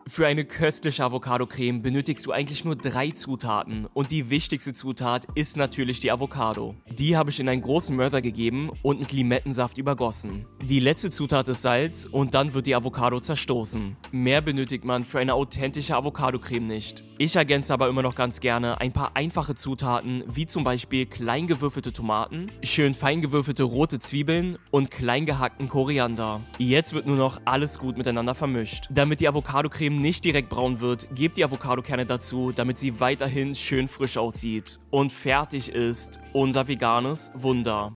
Für eine köstliche Avocado-Creme benötigst du eigentlich nur 3 Zutaten und die wichtigste Zutat ist natürlich die Avocado. Die habe ich in einen großen Mörser gegeben und mit Limettensaft übergossen. Die letzte Zutat ist Salz und dann wird die Avocado zerstoßen. Mehr benötigt man für eine authentische Avocado-Creme nicht. Ich ergänze aber immer noch ganz gerne ein paar einfache Zutaten, wie zum Beispiel klein gewürfelte Tomaten, schön fein gewürfelte rote Zwiebeln und klein gehackten Koriander. Jetzt wird nur noch alles gut miteinander vermischt. Damit die Avocado-Creme nicht direkt braun wird, gebt die Avocadokerne dazu, damit sie weiterhin schön frisch aussieht. Und fertig ist unser veganes Wunder.